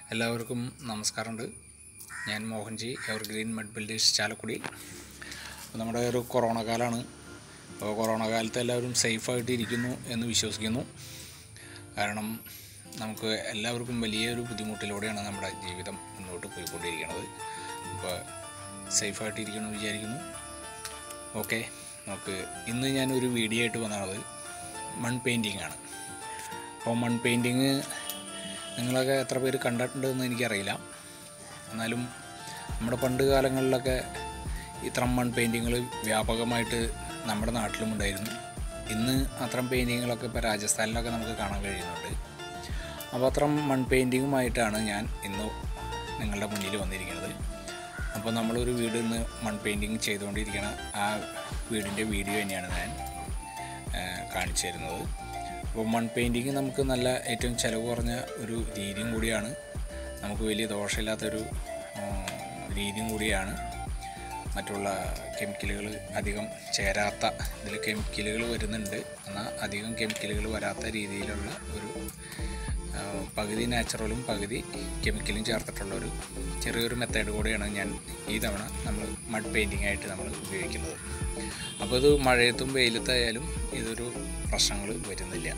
എല്ലാവർക്കും നമസ്കാരമുണ്ട്. ഞാൻ Mohanji, evergreen mud builders Chalakudy. നമ്മുടെ ഒരു കൊറോണ കാലമാണ്. അപ്പോൾ കൊറോണ കാലത്ത് എല്ലാവരും സേഫായിട്ട് ഇരിക്കുന്നു എന്ന് വിശ്വസിക്കുന്നു. കാരണം നമുക്ക് എല്ലാവർക്കും വലിയൊരു ബുദ്ധിമുട്ടിലൂടെയാണ് നമ്മുടെ ജീവിതം മുന്നോട്ട് പോയിക്കൊണ്ടിരിക്കുന്നത്. അപ്പോൾ സേഫായിട്ട് ഇരിക്കണമെന്ന് വിചാരിക്കുന്നു. ഓക്കെ, നമുക്ക് ഇന്ന് ഞാനൊരു വീഡിയോ ആയിട്ട് വന്നത് മൺ പെയിൻറ്റിങ് ആണ്. അപ്പോൾ മൺ പെയിൻറ്റിങ് നിങ്ങളൊക്കെ എത്ര പേര് കണ്ടിട്ടുണ്ടെന്ന് എനിക്കറിയില്ല. എന്നാലും നമ്മുടെ പണ്ട് കാലങ്ങളിലൊക്കെ ഇത്തരം മൺ പെയിൻറ്റിങ്ങൾ വ്യാപകമായിട്ട് നമ്മുടെ നാട്ടിലും ഉണ്ടായിരുന്നു. ഇന്ന് അത്തരം പെയിൻറ്റിങ്ങുകളൊക്കെ ഇപ്പോൾ രാജസ്ഥാനിലൊക്കെ നമുക്ക് കാണാൻ കഴിയുന്നുണ്ട്. അപ്പോൾ അത്തരം മൺ പെയിൻറ്റിങ്ങുമായിട്ടാണ് ഞാൻ ഇന്ന് നിങ്ങളുടെ മുന്നിൽ വന്നിരിക്കുന്നത്. അപ്പോൾ നമ്മളൊരു വീട് ഇന്ന് മൺ പെയിൻറ്റിങ് ചെയ്തുകൊണ്ടിരിക്കുന്ന ആ വീടിൻ്റെ വീഡിയോ തന്നെയാണ് ഞാൻ കാണിച്ചു തരുന്നത്. അപ്പോൾ മൺ പെയിൻറ്റിങ് നമുക്ക് നല്ല ഏറ്റവും ചിലവ് കുറഞ്ഞ ഒരു രീതിയും കൂടിയാണ്. നമുക്ക് വലിയ ദോഷമില്ലാത്തൊരു രീതിയും കൂടിയാണ്. മറ്റുള്ള കെമിക്കലുകൾ അധികം ചേരാത്ത, ഇതിൽ കെമിക്കലുകൾ വരുന്നുണ്ട്, എന്നാൽ അധികം കെമിക്കലുകൾ വരാത്ത രീതിയിലുള്ള ഒരു പകുതി നാച്ചുറലും പകുതി കെമിക്കലും ചേർത്തിട്ടുള്ളൊരു ചെറിയൊരു മെത്തേഡ് കൂടിയാണ് ഞാൻ ഈ തവണ നമ്മൾ മഡ് പെയിൻറ്റിങ് ആയിട്ട് നമ്മൾ ഉപയോഗിക്കുന്നത്. അപ്പോൾ ഇത് മഴയത്തും വെയിലത്തായാലും ഇതൊരു പ്രശ്നങ്ങൾ വരുന്നില്ല.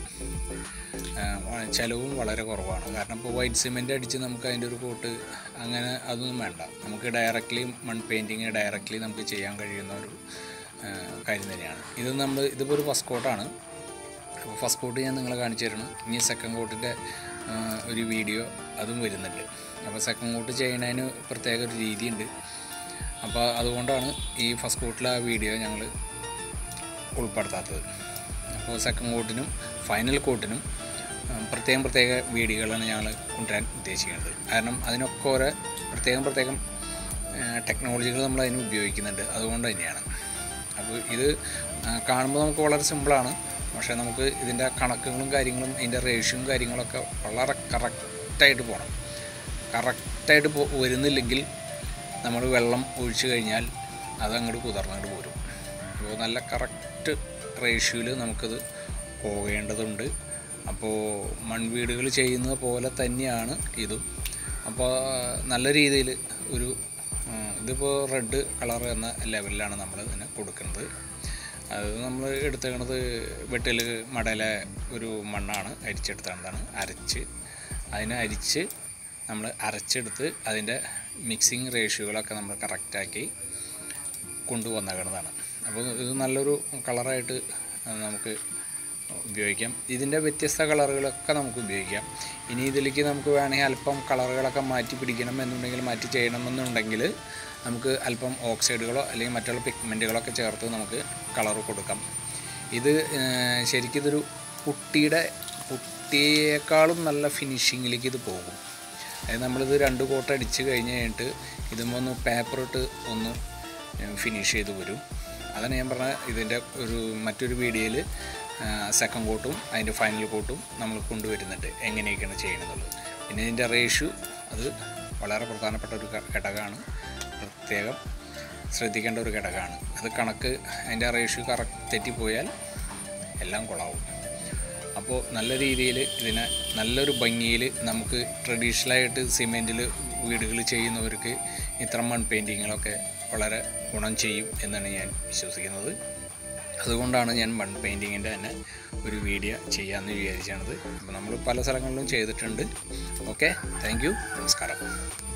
ചിലവും വളരെ കുറവാണ്. കാരണം ഇപ്പോൾ വൈറ്റ് സിമെൻറ്റ് അടിച്ച് നമുക്ക് അതിൻ്റെ ഒരു കോട്ട് അങ്ങനെ അതൊന്നും വേണ്ട. നമുക്ക് ഡയറക്റ്റ്ലി മൺ പെയിൻറ്റിങ് ഡയറക്റ്റ്ലി നമുക്ക് ചെയ്യാൻ കഴിയുന്ന ഒരു കാര്യം തന്നെയാണ്. ഇതിപ്പോൾ ഒരു ഫസ്റ്റ് കോട്ടാണ്. അപ്പോൾ ഫസ്റ്റ് കോട്ട് ഞാൻ നിങ്ങളെ കാണിച്ചു തരണം. ഇനി സെക്കൻഡ് കോട്ടിൻ്റെ ഒരു വീഡിയോ അതും വരുന്നുണ്ട്. അപ്പോൾ സെക്കൻഡ് കോട്ട് ചെയ്യുന്നതിന് പ്രത്യേക ഒരു രീതിയുണ്ട്. അപ്പോൾ അതുകൊണ്ടാണ് ഈ ഫസ്റ്റ് കോട്ടിലെ ആ വീഡിയോ ഞങ്ങൾ ഉൾപ്പെടുത്താത്തത്. അപ്പോൾ സെക്കൻഡ് കോട്ടിനും ഫൈനൽ കോട്ടിനും പ്രത്യേക വീഡിയോകളാണ് ഞങ്ങൾ കൊണ്ടുവരാൻ ഉദ്ദേശിക്കുന്നത്. കാരണം അതിനൊക്കെ ഓരോ പ്രത്യേകം ടെക്നോളജികൾ നമ്മൾ അതിന് ഉപയോഗിക്കുന്നുണ്ട്. അതുകൊണ്ട് തന്നെയാണ്. അപ്പോൾ ഇത് കാണുമ്പോൾ നമുക്ക് വളരെ സിമ്പിളാണ്. പക്ഷേ നമുക്ക് ഇതിൻ്റെ കണക്കുകളും കാര്യങ്ങളും ഇതിൻ്റെ റേഷ്യോയും കാര്യങ്ങളൊക്കെ വളരെ കറക്റ്റായിട്ട് പോകണം. കറക്റ്റായിട്ട് വരുന്നില്ലെങ്കിൽ നമ്മൾ വെള്ളം ഒഴിച്ചു കഴിഞ്ഞാൽ അതങ്ങോട്ട് കുതിർന്നിട്ട് പോരും. അപ്പോൾ നല്ല കറക്റ്റ് റേഷ്യോയിൽ നമുക്കത് പോകേണ്ടതുണ്ട്. അപ്പോൾ മൺവീടുകൾ ചെയ്യുന്നത് പോലെ തന്നെയാണ് ഇതും. അപ്പോൾ നല്ല രീതിയിൽ ഒരു ഇതിപ്പോൾ റെഡ് കളർ എന്ന ലെവലിലാണ് നമ്മൾ ഇതിനെ കൊടുക്കുന്നത്. അത് നമ്മൾ എടുത്തേക്കണത് വെട്ടിൽ മടയിലെ ഒരു മണ്ണാണ് അരിച്ചെടുത്തതാണ്. അരിച്ച് നമ്മൾ അരച്ചെടുത്ത് അതിൻ്റെ മിക്സിങ് റേഷ്യോകളൊക്കെ നമ്മൾ കറക്റ്റാക്കി കൊണ്ടുവന്നേക്കണതാണ്. അപ്പോൾ ഇത് നല്ലൊരു കളറായിട്ട് നമുക്ക് ഉപയോഗിക്കാം. ഇതിൻ്റെ വ്യത്യസ്ത കളറുകളൊക്കെ നമുക്ക് ഉപയോഗിക്കാം. ഇനി ഇതിലേക്ക് നമുക്ക് വേണമെങ്കിൽ അല്പം കളറുകളൊക്കെ മാറ്റി പിടിക്കണം എന്നുണ്ടെങ്കിൽ, മാറ്റി ചെയ്യണമെന്നുണ്ടെങ്കിൽ നമുക്ക് അല്പം ഓക്സൈഡുകളോ അല്ലെങ്കിൽ മറ്റുള്ള പിഗ്മെൻറ്റുകളൊക്കെ ചേർത്ത് നമുക്ക് കളർ കൊടുക്കാം. ഇത് ശരിക്കും ഇതൊരു പുട്ടിയേക്കാളും നല്ല ഫിനിഷിങ്ങിലേക്ക് ഇത് പോകും. അതായത് നമ്മളിത് 2 കോട്ട് അടിച്ച് കഴിഞ്ഞിട്ട് ഇതുമ്പോൾ ഒന്ന് പേപ്പറിട്ട് ഒന്ന് ഫിനിഷ് ചെയ്ത് വരും. അതാണ് ഞാൻ പറഞ്ഞ ഇതിൻ്റെ മറ്റൊരു വീഡിയോയിൽ സെക്കൻഡ് കോട്ടും അതിൻ്റെ ഫൈനൽ കോട്ടും നമ്മൾ കൊണ്ടുവരുന്നുണ്ട്, എങ്ങനെയൊക്കെയാണ് ചെയ്യണമെന്നുള്ളത്. പിന്നെ ഇതിൻ്റെ റേഷ്യോ അത് വളരെ പ്രധാനപ്പെട്ട ഒരു ഘടകമാണ്. പ്രത്യേകം ശ്രദ്ധിക്കേണ്ട ഒരു ഘടകമാണ്. അത് കണക്ക് അതിൻ്റെ റേഷ്യോ തെറ്റിപ്പോയാൽ എല്ലാം കൊളാവും. അപ്പോൾ നല്ല രീതിയിൽ ഇതിനെ നല്ലൊരു ഭംഗിയിൽ നമുക്ക് ട്രഡീഷണലായിട്ട് സിമെൻറ്റിൽ വീടുകൾ ചെയ്യുന്നവർക്ക് ഇത്തരം മൺ പെയിൻറ്റിങ്ങുകളൊക്കെ വളരെ ഗുണം ചെയ്യും എന്നാണ് ഞാൻ വിശ്വസിക്കുന്നത്. അതുകൊണ്ടാണ് ഞാൻ മൺ പെയിൻറ്റിങ്ങിൻ്റെ തന്നെ ഒരു വീഡിയോ ചെയ്യാമെന്ന് വിചാരിച്ചാണത്. അപ്പോൾ നമ്മൾ പല സ്ഥലങ്ങളിലും ചെയ്തിട്ടുണ്ട്. ഓക്കെ, താങ്ക് യു, നമസ്കാരം.